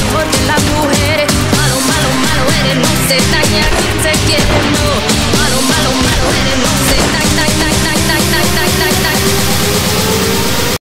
porque las mujeres, malo, malo, malo eres, no se daña quien se quiere, no. Malo, malo, malo eres, no se daña.